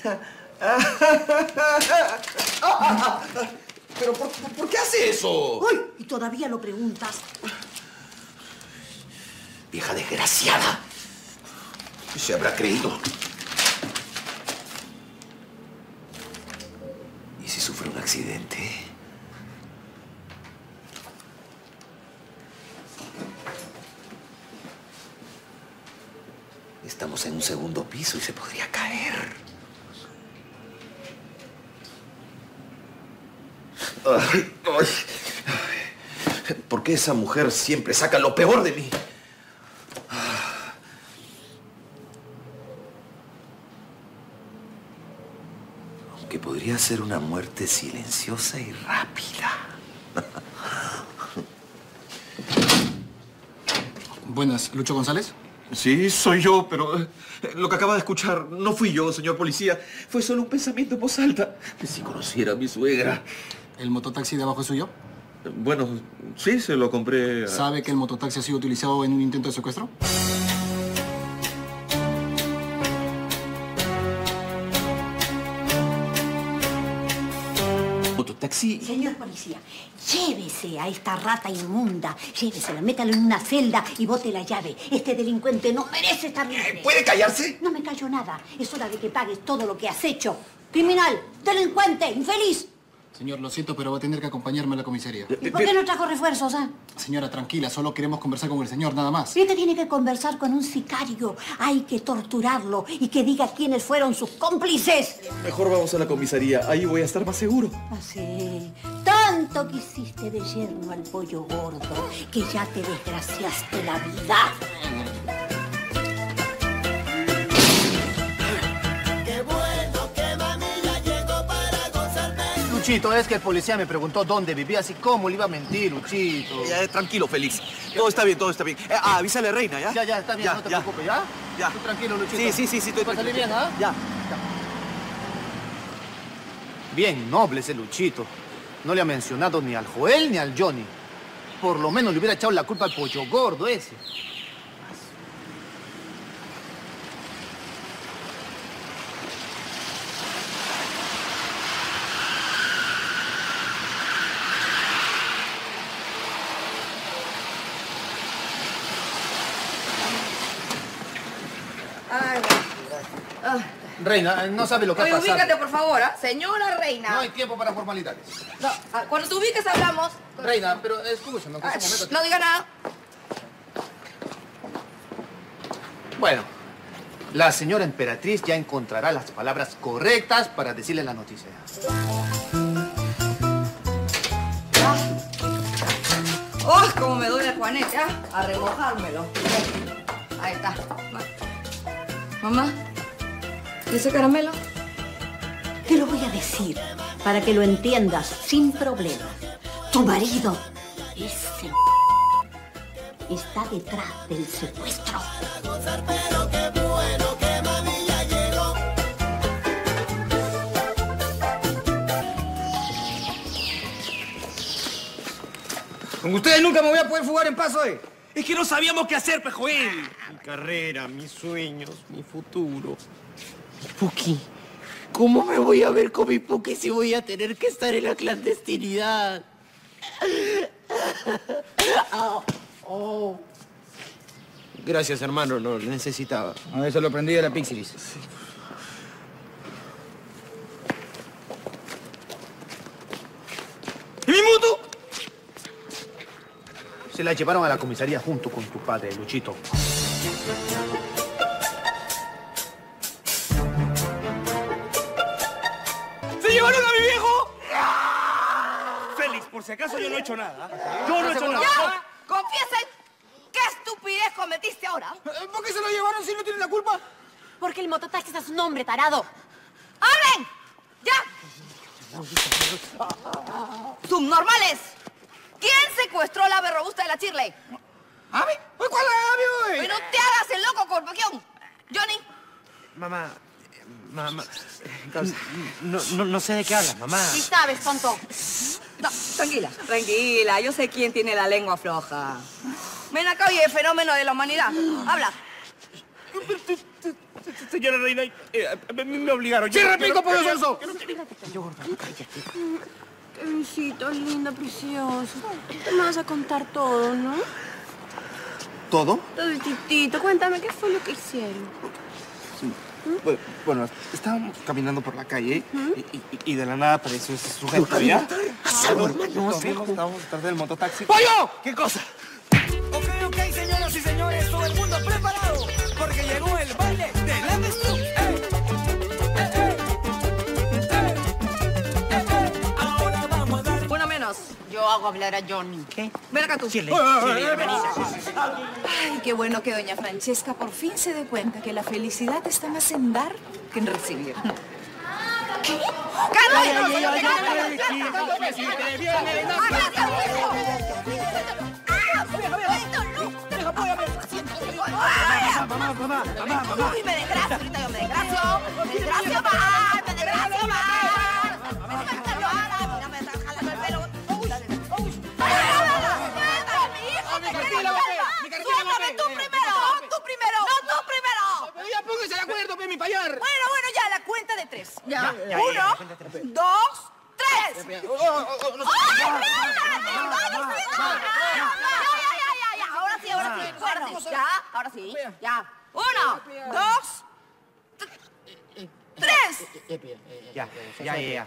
¿Pero por qué hace eso? ¡Uy! Y todavía lo preguntas. Vieja desgraciada. Se habrá creído. ¿Y si sufre un accidente? Estamos en un segundo piso y se podría caer. Ay, ay. ¿Por qué esa mujer siempre saca lo peor de mí? Aunque podría ser una muerte silenciosa y rápida. Buenas, ¿Lucho González? Sí, soy yo, pero lo que acaba de escuchar no fui yo, señor policía. Fue solo un pensamiento en voz alta. Si conociera a mi suegra. ¿El mototaxi de abajo es suyo? Bueno, sí, se lo compré. ¿Sabe que el mototaxi ha sido utilizado en un intento de secuestro? ¿Mototaxi? Señor policía, llévese a esta rata inmunda. Llévesela, métala en una celda y bote la llave. Este delincuente no merece estar libre. ¿Puede callarse? No me callo nada. Es hora de que pagues todo lo que has hecho. Criminal, delincuente, infeliz. Señor, lo siento, pero va a tener que acompañarme a la comisaría. ¿Y por qué no trajo refuerzos, Señora, tranquila, solo queremos conversar con el señor, nada más. Usted tiene que conversar con un sicario. Hay que torturarlo y que diga quiénes fueron sus cómplices. Mejor vamos a la comisaría. Ahí voy a estar más seguro. Así. Tanto que hiciste de yerno al pollo gordo que ya te desgraciaste la vida. Luchito, es que el policía me preguntó dónde vivía, y cómo le iba a mentir, Luchito. Tranquilo, Félix. Todo está bien, todo está bien. Avísale, Reina, ¿ya? Ya, está bien, no te preocupes, ¿ya? Ya. Tú tranquilo, Luchito. Sí, estoy ¿Va a salir bien, ah? Ya. Bien noble ese Luchito. No le ha mencionado ni al Joel ni al Johnny. Por lo menos le hubiera echado la culpa al pollo gordo ese. Ay, Reina, no sabe lo que ha Oye, pasado. ubícate, por favor, ¿ah? Señora Reina. No hay tiempo para formalidades. No, cuando te ubiques hablamos. Reina, pero escúchame, aunque sea un momento. No diga nada. Bueno, la señora emperatriz ya encontrará las palabras correctas para decirle la noticia. ¡Oh, cómo me duele el juanete! A remojármelo. Ahí está. Mamá, ¿y ese caramelo? Te lo voy a decir para que lo entiendas sin problema. Tu marido, ese está detrás del secuestro. Con ustedes nunca me voy a poder fugar en paso, ¿eh? Es que no sabíamos qué hacer, Pejoel. Mi carrera, mis sueños, mi futuro. Puki, ¿cómo me voy a ver con mi Puki si voy a tener que estar en la clandestinidad? Oh. Gracias, hermano, lo necesitaba. A eso lo aprendí de la Pixilis. ¿Y mi moto? Se la llevaron a la comisaría junto con tu padre, Luchito. ¡Se llevaron a mi viejo! Félix, por si acaso yo no he hecho nada. Yo no he hecho nada. ¡Ya! ¡Confiesen! ¿Qué estupidez cometiste ahora? ¿Por qué se lo llevaron si no tienen la culpa? Porque el mototaxi es un hombre tarado. ¡Hablen! ¡Ya! ¡Subnormales! ¿Quién secuestró la ave robusta de la Shirley? ¿Ave? ¿Cuál ave, güey? ¡No te hagas el loco, corpoquión! Johnny. Mamá, no sé de qué hablas, mamá. Sí sabes, tonto. No, tranquila, yo sé quién tiene la lengua floja. Ven acá, oye, fenómeno de la humanidad. Habla. señora reina, me obligaron. ¡Cierra el pico, pollo sonso! Kevincito, linda, precioso. Te me vas a contar todo, ¿no? ¿Todo? Toditito, cuéntame, ¿qué fue lo que hicieron? Bueno, estábamos caminando por la calle y de la nada apareció ese sujeto, ¿ya? Estábamos detrás del mototaxi. ¡Pollo! ¿Qué cosa? Ok, señoras y señores, todo el mundo preparado, porque llegó el baile de la avestruz. Ahora vamos a dar... Una menos. Yo hago hablar a Johnny. ¿Qué? Ven acá tú. Chile, Ay, qué bueno que doña Francesca por fin se dé cuenta que la felicidad está más en dar que en recibir. ¿Qué? Mamá. Uy, me desgracio, ahorita yo me desgracio. Me desgracio más, me desgracio más. Me desgracio más, mira, me está jalando el pelo. Suéltame tú primero. No, tú primero. No, tú primero. Pero ya póngase de acuerdo, mi payar. Bueno, ya, la cuenta de 3. Ya. 1, 2, 3. ¡Ay, Ahora sí. Ya. 1, 2, 3. Ya.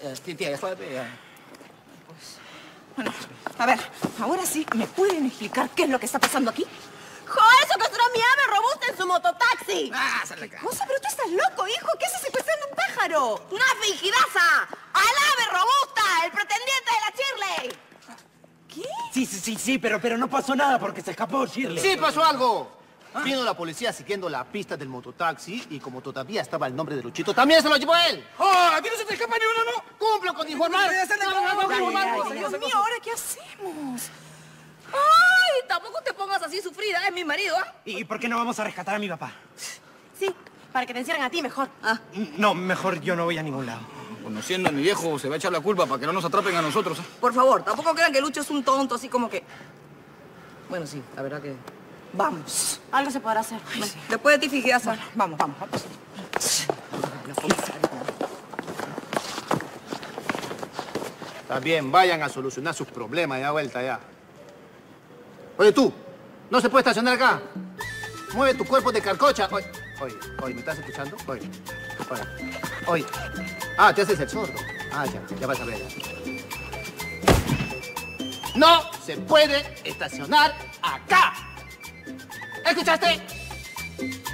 Bueno, a ver, ahora sí, ¿me pueden explicar qué es lo que está pasando aquí? ¡Jo, eso que mi ave robusta en su mototaxi! Cosa, pero tú estás loco, hijo. ¿Qué haces secuestrando un pájaro? ¡Una fingidaza! ¡Al ave robusta! ¡El pretendiente de la Shirley! ¿Qué? Sí, pero no pasó nada porque se escapó Shirley. ¡Sí pasó algo! Vino la policía siguiendo la pista del mototaxi y como todavía estaba el nombre de Luchito, también se lo llevó él. ¡Oh! ¡A ti no se te escapa ni uno, no! ¡Cumplo con informar! Dios mío, ¿ahora qué hacemos? ¡Ay! Tampoco te pongas así sufrida, es mi marido, ¿ah? ¿Y por qué no vamos a rescatar a mi papá? Sí, para que te encierren a ti mejor. No, mejor yo no voy a ningún lado. Conociendo a mi viejo, se va a echar la culpa para que no nos atrapen a nosotros. Por favor, tampoco crean que Lucho es un tonto, así como que... Bueno, sí, la verdad que... Vamos. Algo se podrá hacer. Después de ti, Figiasa. Vamos. Está bien, vayan a solucionar sus problemas ya vuelta ya. Oye tú, ¿no se puede estacionar acá? Mueve tu cuerpo de carcocha. Oye, ¿me estás escuchando? Oye. Ah, te haces el sordo. Ah, ya vas a ver. No se puede estacionar acá. ¿Escuchaste?